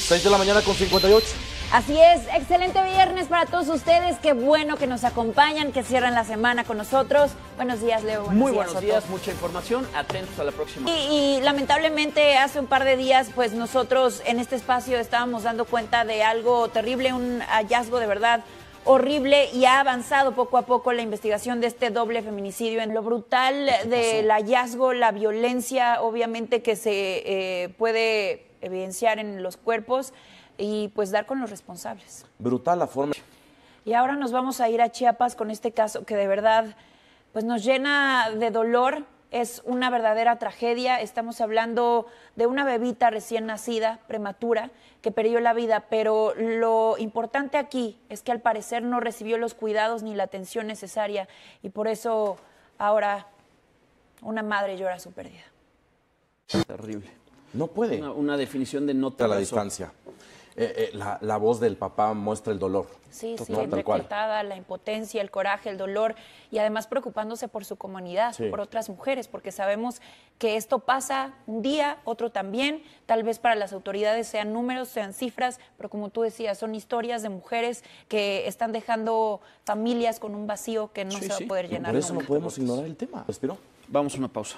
6 de la mañana con 58. Así es, excelente viernes para todos ustedes, qué bueno que nos acompañan, que cierran la semana con nosotros. Buenos días, Leo. Muy buenos días, mucha información, atentos a la próxima. Y lamentablemente hace un par de días, pues nosotros en este espacio estábamos dando cuenta de algo terrible, un hallazgo de verdad horrible, y ha avanzado poco a poco la investigación de este doble feminicidio. En lo brutal del hallazgo, la violencia obviamente que se puede evidenciar en los cuerpos, y pues dar con los responsables. Brutal la forma. Y ahora nos vamos a ir a Chiapas con este caso que de verdad pues nos llena de dolor. Es una verdadera tragedia. Estamos hablando de una bebita recién nacida, prematura, que perdió la vida, pero lo importante aquí es que al parecer no recibió los cuidados ni la atención necesaria, y por eso ahora una madre llora su pérdida. Terrible. No puede. Una definición de no te A la abrazó. distancia. La voz del papá muestra el dolor. Sí, sí, No, tal cual. entrecortada, la impotencia, el coraje, el dolor, y además preocupándose por su comunidad, Sí. por otras mujeres, porque sabemos que esto pasa un día, otro también. Tal vez para las autoridades sean números, sean cifras, pero como tú decías, son historias de mujeres que están dejando familias con un vacío que no Sí, se va sí. a poder Y llenar. por eso no nunca. podemos ignorar el tema. ¿Respiró? Vamos a una pausa.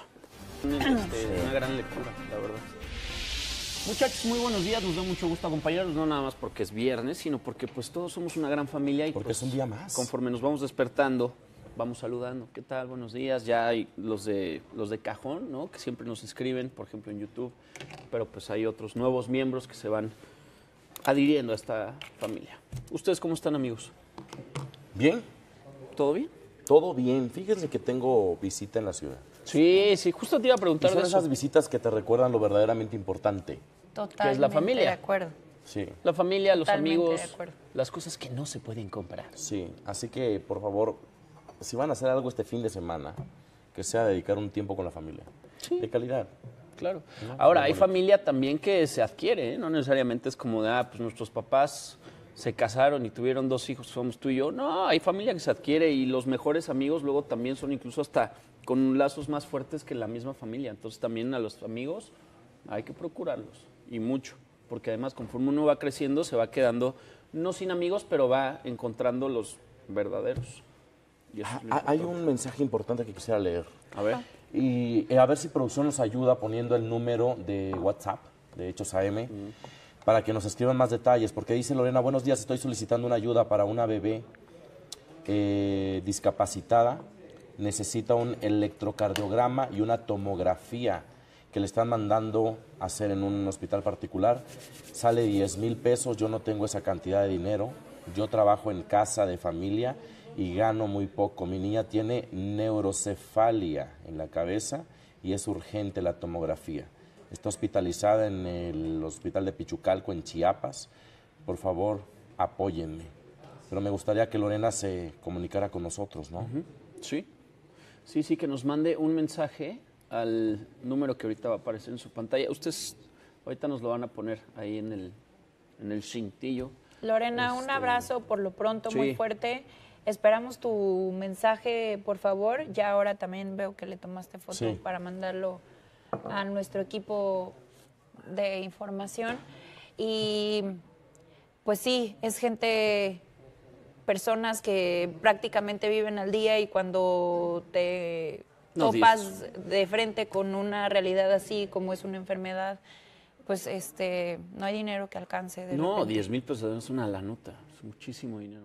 Una gran lectura, la verdad. Muchachos, muy buenos días, nos da mucho gusto acompañarlos, no nada más porque es viernes, sino porque pues todos somos una gran familia y Porque pues, es un día más. conforme nos vamos despertando, vamos saludando. ¿Qué tal? Buenos días. Ya hay los de cajón, ¿no? Que siempre nos escriben, por ejemplo, en YouTube, pero pues hay otros nuevos miembros que se van adhiriendo a esta familia. ¿Ustedes cómo están, amigos? ¿Bien? ¿Todo bien? Todo bien. Fíjense que tengo visita en la ciudad. Sí, sí, justo te iba a Y preguntar son de eso. esas visitas que te recuerdan lo verdaderamente importante. Totalmente que es la familia. de acuerdo. Sí, La familia, los Totalmente amigos, de acuerdo. las cosas que no se pueden comprar. sí. Así que, por favor, si van a hacer algo este fin de semana, que sea dedicar un tiempo con la familia. Sí. De calidad. Claro. No, Ahora, muy hay bonito. familia también que se adquiere, ¿eh? No necesariamente es como de, pues nuestros papás se casaron y tuvieron 2 hijos, somos tú y yo. No, hay familia que se adquiere, y los mejores amigos luego también son incluso hasta con lazos más fuertes que la misma familia. Entonces también a los amigos hay que procurarlos, y mucho, porque además conforme uno va creciendo se va quedando, no sin amigos, pero va encontrando los verdaderos. Y eso es lo Hay importante. un mensaje importante que quisiera leer. A ver. Y a ver si producción nos ayuda poniendo el número de WhatsApp de Hechos AM para que nos escriban más detalles, porque dice Lorena: buenos días, estoy solicitando una ayuda para una bebé discapacitada, necesita un electrocardiograma y una tomografía que le están mandando a hacer en un hospital particular. Sale 10,000 pesos, yo no tengo esa cantidad de dinero, yo trabajo en casa de familia y gano muy poco. Mi niña tiene neurocefalia en la cabeza y es urgente la tomografía. Está hospitalizada en el hospital de Pichucalco, en Chiapas. Por favor, apóyenme. Pero me gustaría que Lorena se comunicara con nosotros, ¿no? Sí, sí, sí, que nos mande un mensaje al número que ahorita va a aparecer en su pantalla. Ustedes ahorita nos lo van a poner ahí en el cintillo. Lorena, un abrazo por lo pronto, Sí. muy fuerte. Esperamos tu mensaje, por favor. Ya ahora también veo que le tomaste foto Sí. para mandarlo a nuestro equipo de información. Y pues sí, es gente, personas que prácticamente viven al día, y cuando te No, topas de frente con una realidad así como es una enfermedad, pues no hay dinero que alcance. De No, repente. 10,000 pesos es una lanota, es muchísimo dinero.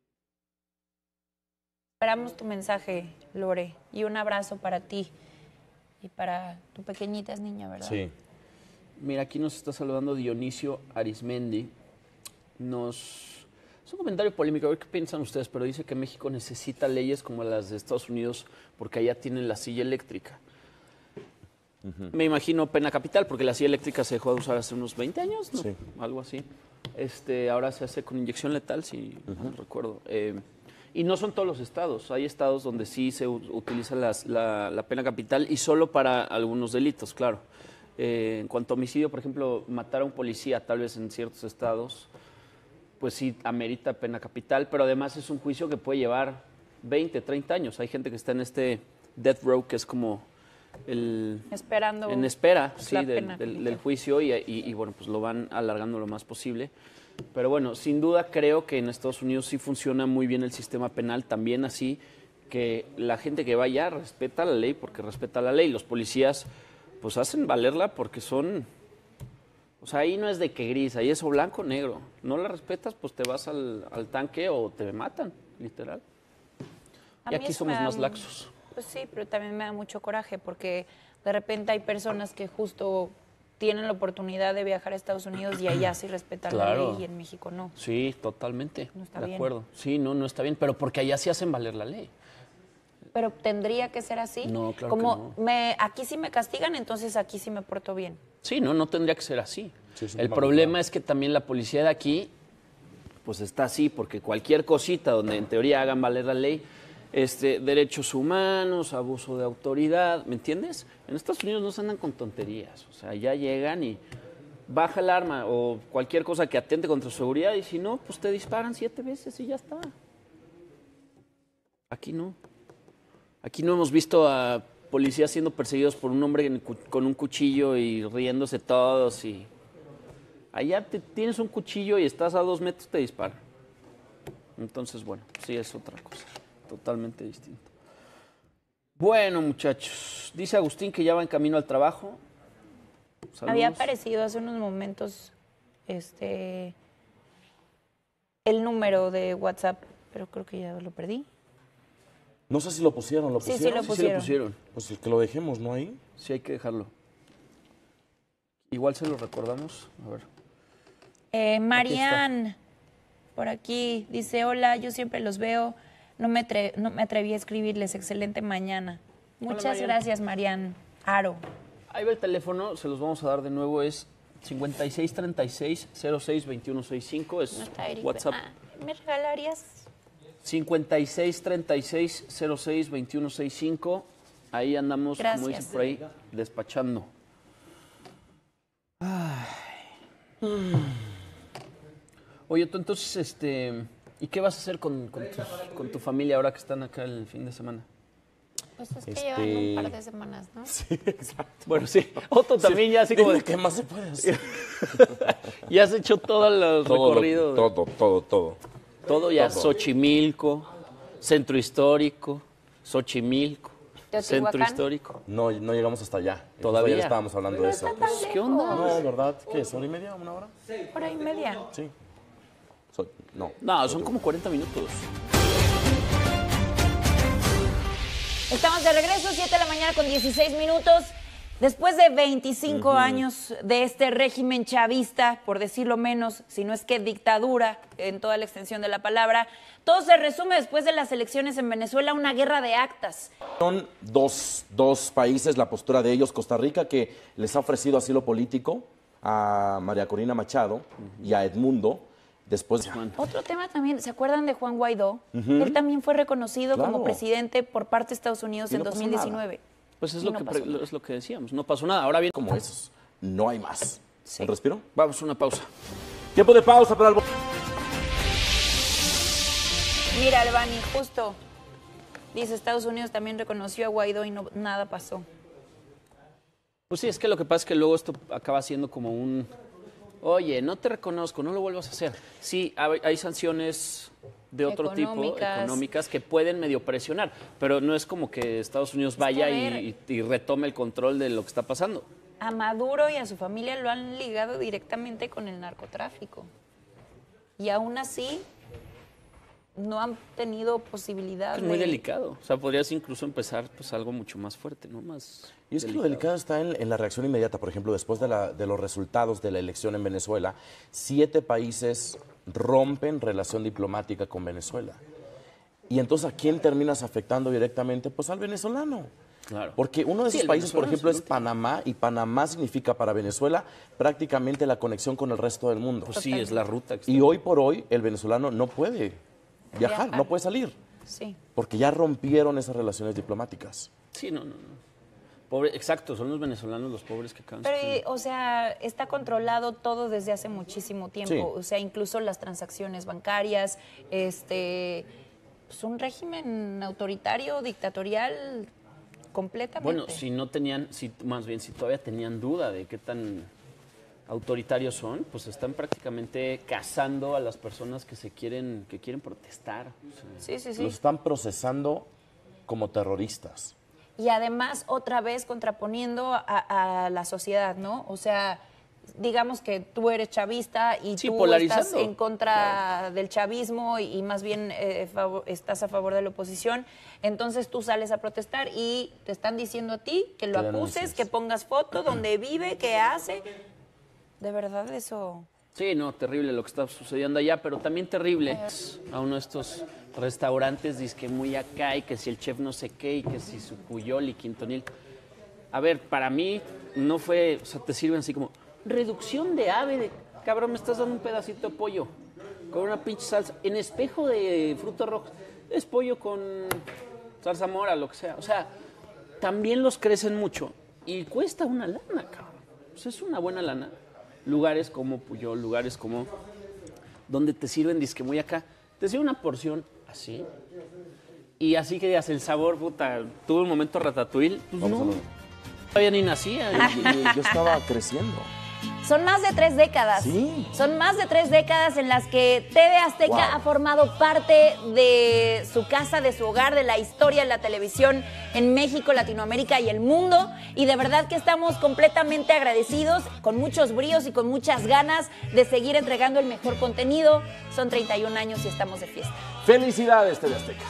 Esperamos tu mensaje, Lore, y un abrazo para ti y para tu pequeñita, es niña, ¿verdad? Sí. Mira, aquí nos está saludando Dionisio Arismendi. Es un comentario polémico, a ver qué piensan ustedes, pero dice que México necesita leyes como las de Estados Unidos porque allá tienen la silla eléctrica. Me imagino pena capital, porque la silla eléctrica se dejó de usar hace unos 20 años, ¿no? Sí. Algo así. Ahora se hace con inyección letal, si no recuerdo. Y no son todos los estados. Hay estados donde sí se utiliza la pena capital, y solo para algunos delitos, claro. En cuanto a homicidio, por ejemplo, matar a un policía, tal vez en ciertos estados, pues sí amerita pena capital, pero además es un juicio que puede llevar 20, 30 años. Hay gente que está en este death row, que es como Esperando en espera, sí, la pena. del juicio y bueno, pues lo van alargando lo más posible. Pero bueno, sin duda creo que en Estados Unidos sí funciona muy bien el sistema penal, también así que la gente que va allá respeta la ley porque respeta la ley. Los policías pues hacen valerla porque son... O sea, ahí no es de que gris, ahí es o blanco o negro. No la respetas, pues te vas al tanque o te matan, literal. A Y mí aquí eso somos me da más laxos. Pues sí, pero también me da mucho coraje porque de repente hay personas que justo tienen la oportunidad de viajar a Estados Unidos y allá sí respetan la Claro. ley y en México no. Sí, totalmente. No está de bien. acuerdo. Sí, no está bien, pero porque allá sí hacen valer la ley. Pero tendría que ser así. No, claro Como que aquí sí me castigan, entonces aquí sí me porto bien. Sí, no tendría que ser así. Sí, es un El tema problema global. es que también la policía de aquí, pues está así, porque cualquier cosita donde en teoría hagan valer la ley, derechos humanos, abuso de autoridad, ¿me entiendes? En Estados Unidos no se andan con tonterías, o sea, ya llegan y baja el arma o cualquier cosa que atente contra su seguridad y si no, pues te disparan 7 veces y ya está. Aquí no. Aquí no hemos visto a policías siendo perseguidos por un hombre con un cuchillo y riéndose todos y... Allá tienes un cuchillo y estás a 2 metros, te disparan. Entonces, bueno, sí es otra cosa, totalmente distinto. Bueno, muchachos, dice Agustín que ya va en camino al trabajo. Saludos. Había aparecido hace unos momentos el número de WhatsApp, pero creo que ya lo perdí. No sé si lo pusieron, Sí, sí Sí, lo sí pusieron. lo pusieron. Pues que lo dejemos, ¿no? Ahí. Sí, hay que dejarlo. Igual se lo recordamos. A ver. Marian, por aquí, dice, hola, yo siempre los veo, no me atreví a escribirles, excelente mañana. Muchas Marian. gracias, Marian Aro. Ahí va el teléfono, se los vamos a dar de nuevo, es 5636-062165, es No está Eric. WhatsApp. ¿Me regalarías? 5636-062165, ahí andamos, como Gracias. dicen por ahí, despachando. Ay. Oye, tú entonces, ¿y qué vas a hacer con tu familia ahora que están acá el fin de semana? Pues es que llevan un par de semanas, ¿no? Sí, exacto. Bueno, sí, Otto también ya así como Dime, de ¿qué más se puede hacer? ya has hecho todo el recorrido. Todo. Todo ya, todo. Xochimilco, Centro Histórico, Xochimilco, Teotihuacán. Centro Histórico. No llegamos hasta allá. ¿Todavía? Ayer estábamos hablando de eso. Pues, ¿Qué onda? No, ¿verdad? ¿Qué es? ¿1 hora y media? ¿1 hora? Hora y media. Sí. No. No, son como 40 minutos. Estamos de regreso, 7 de la mañana con 16 minutos. Después de 25 años de este régimen chavista, por decirlo menos, si no es que dictadura en toda la extensión de la palabra, todo se resume después de las elecciones en Venezuela, una guerra de actas. Son dos países, la postura de ellos, Costa Rica, que les ha ofrecido asilo político a María Corina Machado y a Edmundo. Después, Otro tema también, ¿se acuerdan de Juan Guaidó? Él también fue reconocido como Claro. presidente por parte de Estados Unidos Y en no pasó 2019. Pues es Y lo, no que, pasó nada. es lo que decíamos, no pasó nada. Ahora bien, como esos, no hay más. Sí. ¿Un respiro? vamos a una pausa. Tiempo de pausa para el... Mira, Albani, justo dice Estados Unidos también reconoció a Guaidó y nada pasó. Pues sí, es que lo que pasa es que luego esto acaba siendo como un... Oye, no te reconozco, no lo vuelvas a hacer. Sí, hay sanciones de otro tipo, económicas, que pueden medio presionar, pero no es como que Estados Unidos vaya a ver. y retome el control de lo que está pasando. A Maduro y a su familia lo han ligado directamente con el narcotráfico. Y aún así no han tenido posibilidad Es muy delicado, o sea, podrías incluso empezar pues algo mucho más fuerte, ¿no? Más Y es que lo delicado está en la reacción inmediata. Por ejemplo, después de los resultados de la elección en Venezuela, 7 países rompen relación diplomática con Venezuela. Y entonces, ¿a quién terminas afectando directamente? Pues al venezolano. Claro. Porque uno de Sí, esos el países, por venezolano ejemplo, es es el último. Panamá, y Panamá significa para Venezuela prácticamente la conexión con el resto del mundo. Pues sí, es la ruta. Que Y está- hoy por hoy, el venezolano no puede viajar, no puede salir, Sí. porque ya rompieron esas relaciones diplomáticas. Sí, no. Pobre, exacto, son los venezolanos los pobres que acaban Pero, sufriendo. o sea, está controlado todo desde hace muchísimo tiempo. Sí. O sea, incluso las transacciones bancarias, pues un régimen autoritario, dictatorial, completamente. Bueno, si no tenían, más bien, si todavía tenían duda de qué tan autoritarios son, pues están prácticamente cazando a las personas que quieren protestar. O sea, Sí. Los están procesando como terroristas. Y además, otra vez, contraponiendo a la sociedad, ¿no? O sea, digamos que tú eres chavista y Sí, tú polarizando. estás en contra del chavismo y más bien estás a favor de la oposición. Entonces tú sales a protestar y te están diciendo a ti que lo Que acuses, denuncies. que pongas foto, donde vive, qué hace. De verdad, eso... Sí, no, terrible lo que está sucediendo allá, pero también terrible a uno de estos restaurantes, dizque muy acá, y que si el chef no sé qué, y que si su Puyol y Quintonil. A ver, para mí no fue, o sea, te sirven así como reducción de ave, de cabrón, me estás dando un pedacito de pollo con una pinche salsa, en espejo de frutos rojos, es pollo con salsa mora, lo que sea. O sea, también los crecen mucho y cuesta una lana, cabrón. Pues es una buena lana. Lugares como Puyol, lugares como donde te sirven disque muy acá, te sirven una porción así y así que digas el sabor, puta, tuve un momento ratatouille, pues Vamos a no, ver. todavía ni nacía. Yo estaba creciendo. Son más de 3 décadas. Sí. Son más de 3 décadas en las que TV Azteca Wow. ha formado parte de su casa, de su hogar, de la historia de la televisión en México, Latinoamérica y el mundo. Y de verdad que estamos completamente agradecidos, con muchos bríos y con muchas ganas de seguir entregando el mejor contenido. Son 31 años y estamos de fiesta. Felicidades, TV Azteca.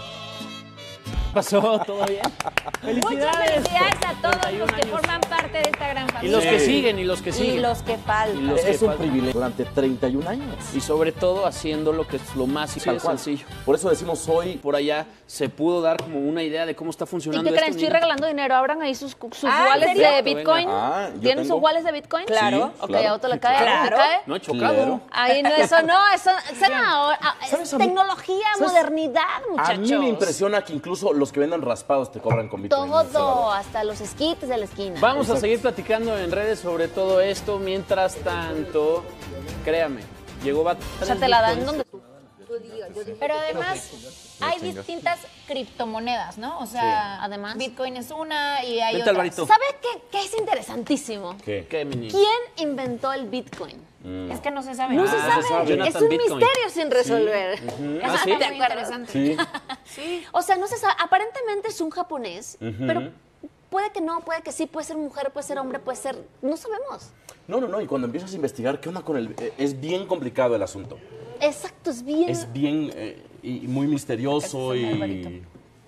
¿Pasó? ¿Todo bien? Muchas felicidades a todos los que forman parte de esta gran Y familia. los que Sí. siguen, y los que Y siguen. los que faltan. Y los que Es un faltan. privilegio durante 31 años. Y sobre todo haciendo lo que es lo más Tal cual. sencillo. Por eso decimos hoy, Por allá se pudo dar como una idea de cómo está ¿Y funcionando qué creen? esto, Estoy niños. regalando dinero. Abran ahí sus Ah, ¿en wallets serio? de Bitcoin. Ah, yo ¿Tienen tengo. sus wallets de Bitcoin? Claro. Ok, claro. ¿a otro le cae? Claro. ¿Le cae? No he chocado. Claro. Ahí no, eso no, eso ¿Sabes es a mí? tecnología, ¿Sabes? modernidad, a muchachos. mí me impresiona que incluso los que venden raspados te cobran con Bitcoin. Todo, hasta los esquites de la esquina. Vamos a Exacto. seguir platicando en redes sobre todo esto. Mientras tanto, créame, llegó O sea, te la dan donde tú digas. Pero además hay distintas criptomonedas, ¿no? O sea, Además. Bitcoin es una y hay Vente, otras. Alvarito. ¿Sabes qué es interesantísimo? ¿Qué? ¿Qué, mi niño? ¿Quién inventó el Bitcoin? Es que no se sabe. No se no se sabe. sabe. Es Jonathan un Bitcoin. misterio sin resolver. ¿Ah, sí? Muy interesante. Sí. O sea, no se sabe. Aparentemente es un japonés, pero puede que no, puede que sí, puede ser mujer, puede ser hombre, puede ser... No sabemos. No. Y cuando empiezas a investigar, ¿qué onda con el...? Es bien complicado el asunto. Exacto, es bien... Es bien y muy misterioso Ese es el y Alvarito.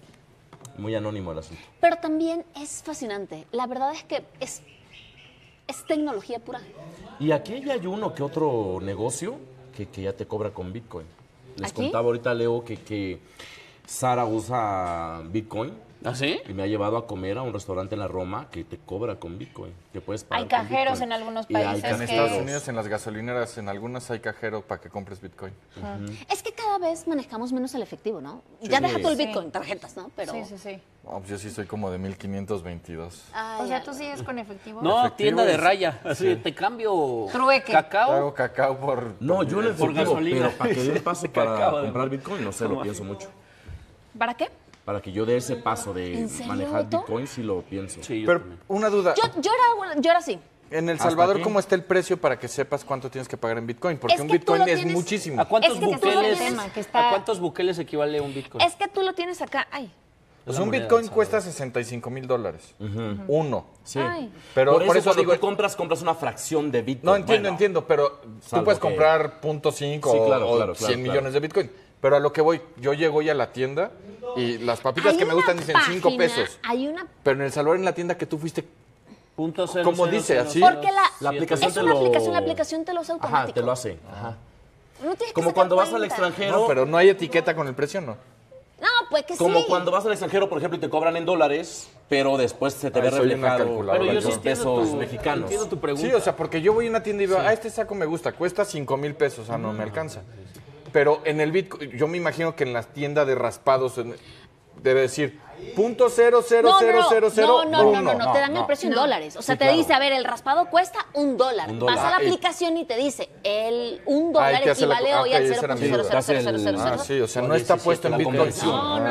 muy anónimo el asunto. Pero también es fascinante. La verdad es que es tecnología pura. Y aquí ya hay uno que otro negocio que ya te cobra con Bitcoin. Les ¿Aquí? contaba ahorita, Leo, que Sara usa Bitcoin ¿Ah, sí? y me ha llevado a comer a un restaurante en la Roma que te cobra con Bitcoin. Que puedes pagar Hay con cajeros Bitcoin. en algunos Y hay países En que- Estados cajeros. Unidos, en las gasolineras, en algunas hay cajero para que compres Bitcoin. Es que cada vez manejamos menos el efectivo, ¿no? Ya deja tú el Sí. Bitcoin, tarjetas, ¿no? Pero... Sí. No, pues yo sí soy como de 1522. Ay, O sea, ay, tú sigues con efectivo. No, Efectivo tienda de es- raya. Así, te cambio Trueque. cacao. Hago cacao por... No, yo en el Por efectivo, gasolina. pero para que dé el paso para Acabo de- comprar Bitcoin, no sé, lo pienso mucho. ¿Para qué? Para que yo dé ese paso de ¿En serio, manejar Beto? Bitcoin, sí lo pienso. Sí, yo Pero también. una duda. Yo era así. En El ¿Hasta Salvador, aquí? ¿cómo está el precio para que sepas cuánto tienes que pagar en Bitcoin? Porque Es un que tú Bitcoin lo es tienes- muchísimo. ¿A cuántos Es que tú lo buqueles? tienes, que está- ¿A cuántos buqueles equivale un Bitcoin? Es que tú lo tienes acá. Ay. Pues la un moneda Bitcoin del cuesta $65,000. Uno. Sí. Pero por, por eso, eso cuando digo- tú compras una fracción de Bitcoin. No, entiendo, Bueno, entiendo, pero tú salvo puedes que- comprar .5 Sí, claro, o claro, 100 claro. millones de Bitcoin. Pero a lo que voy, yo llego hoy a la tienda y las papitas Hay que me una gustan dicen 5 página, pesos. Hay una... Pero en El Salvador, en la tienda que tú fuiste, Punto cero, ¿Cómo cero, dice, cero, así? cero, Porque La aplicación es te una lo... aplicación, la aplicación te lo hace automático. Ajá, te lo hace. Ajá. No tienes que Como sacar cuando vas al cuenta. extranjero. no, pero no hay etiqueta con el precio, ¿no? No, pues que Como sí. cuando vas al extranjero, por ejemplo, y te cobran en dólares, pero después se te ve soy una reflejado calculadora. Pero yo los sí entiendo pesos tu, mexicanos. entiendo tu pregunta. Sí, o sea, porque yo voy a una tienda y veo, este saco me gusta, cuesta 5,000 pesos, no me alcanza. Pero en el Bitcoin, yo me imagino que en las tiendas de raspados debe decir .00001. te dan el precio en dólares. O sea, te dice, a ver, el raspado cuesta $1. Vas a la aplicación y te dice, el $1 equivale hoy al 0.00000. Sí, o sea, no está puesto en Bitcoin. No,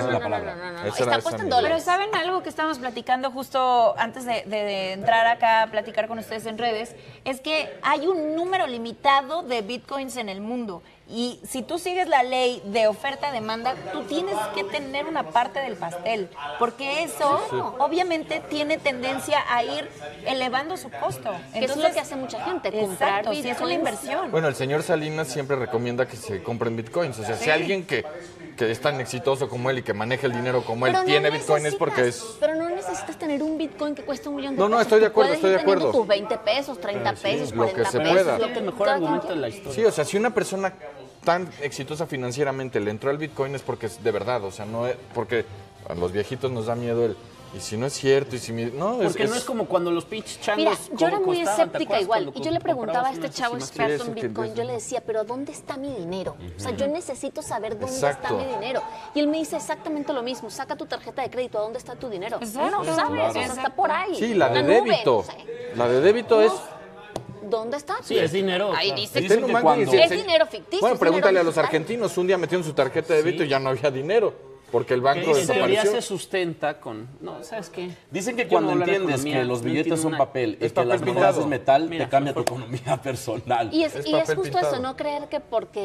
está puesto en dólares. Pero ¿saben algo que estábamos platicando justo antes de entrar acá a platicar con ustedes en redes? Es que hay un número limitado de bitcoins en el mundo. Y si tú sigues la ley de oferta-demanda, tú tienes que tener una parte del pastel, porque eso obviamente tiene tendencia a ir elevando su costo. Que es lo que hace mucha gente, comprar bitcoins. Sí, es una inversión. Bueno, el señor Salinas siempre recomienda que se compren bitcoins. O sea, si alguien que es tan exitoso como él y que maneja el dinero como él tiene bitcoin es porque es... Pero no necesitas tener un bitcoin que cueste $1 millón. No, estoy de acuerdo, Puedes ir teniendo tus 20 pesos, 30 pesos, lo que 40 se pesos. pueda. Lo que El mejor argumento de la historia. Sí, o sea, si una persona tan exitosa financieramente le entró al Bitcoin es porque es de verdad, o sea, no es porque a los viejitos nos da miedo el y si no es cierto y si no Porque no es como cuando los pinches changos. Mira, yo era muy costaban, ¿te escéptica acuerdas igual cuando y yo le preguntaba a este comprabas chavo unas experto eso en que Bitcoin, ves, yo le decía, pero ¿dónde está mi dinero? O sea, yo necesito saber dónde Exacto. está mi dinero. Y él me dice exactamente lo mismo, saca tu tarjeta de crédito, ¿a dónde está tu dinero? Exacto. No sabes, o sea, está por ahí. Sí, la de en nube, débito. no sé. La de débito es ¿Dónde está? Sí, es dinero. Ahí claro. dice Está en que un banco cuando- y es dinero ficticio. Bueno, es pregúntale dinero a los digital. argentinos, un día metieron su tarjeta de débito y ya no había dinero porque el banco Que en teoría desapareció. se sustenta con... No, ¿sabes qué? Dicen que Yo cuando no hablo de entiendes economía, que los no billetes entiendo son nada. papel y Es que papel las pintado. monedas es metal, Mira, te cambia tu economía personal. Y es papel justo pintado. eso, no creer que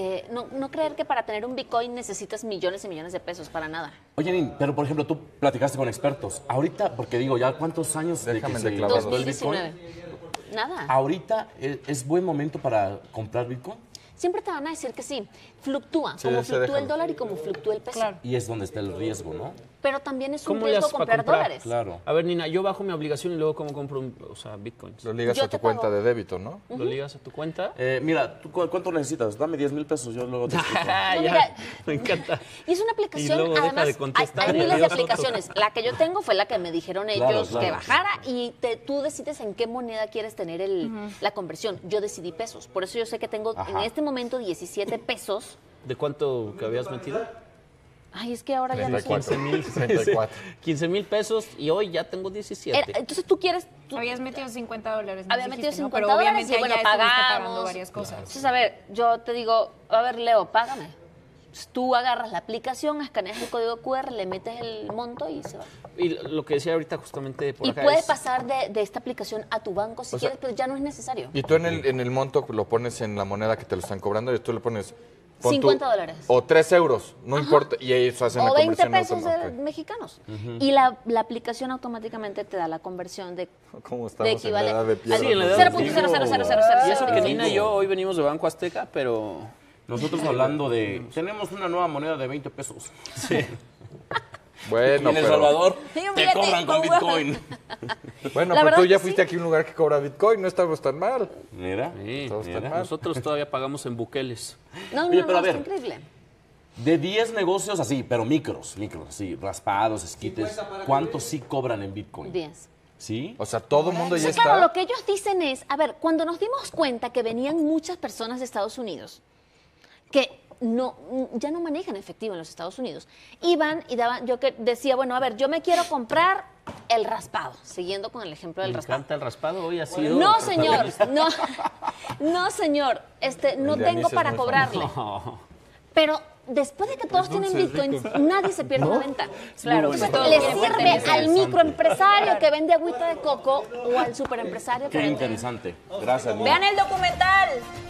no creer que para tener un Bitcoin necesitas millones y millones de pesos, para nada. Oye, Nin, pero por ejemplo, tú platicaste con expertos. Ahorita, porque digo, ya cuántos años Déjame de que se de clavados. lanzó el Bitcoin. 2019. Nada. ¿Ahorita es buen momento para comprar Bitcoin? Siempre te van a decir que sí. Fluctúa, Sí, como se fluctúa dejan. el dólar y como fluctúa el peso. Claro. Y es donde está el riesgo, ¿no? Pero también es un ¿Cómo le riesgo haces para comprar comprar? dólares. Claro. A ver, Nina, yo bajo mi obligación y luego cómo compro bitcoins. Lo ligas Yo a tu te cuenta pago. de débito, ¿no? ¿Lo ligas a tu cuenta? Mira, ¿tú cuánto necesitas? Dame 10,000 pesos, yo luego te explico. Ya, No, mira, me encanta. Y es una aplicación, Y luego deja además, de contestar hay y miles de adiós otro. aplicaciones. La que yo tengo fue la que me dijeron ellos Claro. que bajara y tú decides en qué moneda quieres tener la conversión. Yo decidí pesos. Por eso yo sé que tengo en Ajá. este momento 17 pesos. ¿De cuánto que habías metido? Ay, es que ahora ya no sé. 34. 15,000 pesos y hoy ya tengo 17. Entonces tú quieres... Habías metido $50. Había metido $50 Pero obviamente y bueno, ya estuviste pagamos. pagando varias cosas. Entonces, a ver, yo te digo, a ver, Leo, págame. Entonces, tú agarras la aplicación, escaneas el código QR, le metes el monto y se va. Y lo que decía ahorita justamente por Y acá puedes es- pasar de esta aplicación a tu banco si O sea, quieres, pero ya no es necesario. Y tú en el monto lo pones en la moneda que te lo están cobrando y tú le pones... pon tú- $50. O 3 euros, no importa. Y ellos hacen la O 20 conversión pesos automática. mexicanos. Y la aplicación automáticamente te da la conversión de ¿Cómo estamos en la equivale edad de piedra? Sí, en la edad de 0.0000000. Y eso que Nina y yo hoy venimos de Banco Azteca, pero... Nosotros hablando de... Tenemos una nueva moneda de 20 pesos. Bueno, en El pero, Salvador Y un te billete cobran con con Bitcoin. bueno, La pero verdad tú es ya que fuiste sí. aquí a un lugar que cobra Bitcoin, no estamos tan mal. Mira, Sí, Todo está mira, mal. nosotros todavía pagamos en buqueles. No, Oye, no, pero a está ver. increíble. de 10 negocios así, pero micros, así, raspados, esquites, ¿cuántos sí cobran en Bitcoin? 10. ¿Sí? O sea, todo el mundo ya Claro, está. lo que ellos dicen es, a ver, cuando nos dimos cuenta que venían muchas personas de Estados Unidos, que ya no manejan efectivo en los Estados Unidos, iban y daban, yo que decía, bueno, a ver, yo me quiero comprar el raspado, siguiendo con el ejemplo del Me raspado. encanta el raspado, hoy ha sido... No, señor, no, señor, no El de tengo anís es para muy cobrarle. No. Pero después de que todos tienen bitcoins, nadie se pierde una venta. Claro, Entonces, todo le quiere sirve pertenecer. al microempresario que vende agüita de coco o al superempresario que Qué vende... interesante. Gracias, Nina. Vean el documental.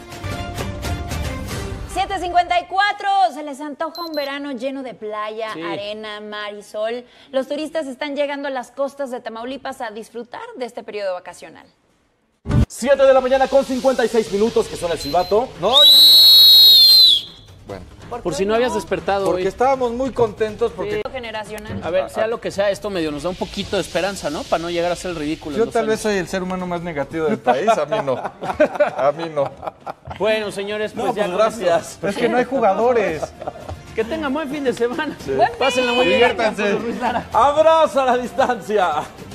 7:54, se les antoja un verano lleno de playa, Sí. arena, mar y sol. Los turistas están llegando a las costas de Tamaulipas a disfrutar de este periodo vacacional. 7 de la mañana con 56 minutos, que son el silbato. No. Bueno, Por si no habías despertado porque hoy. estábamos muy contentos porque Generacional. A ver, sea lo que sea, esto medio nos da un poquito de esperanza, ¿no? Para no llegar a ser el ridículo. en yo 2 tal vez años. soy el ser humano más negativo del país, a mí no. A mí no. Bueno, señores, pues No, ya pues con gracias. Es que no hay jugadores. esto. Que tengan buen fin de semana. Pásenla muy bien. Diviértanse. José Luis Lara. Abrazo a la distancia.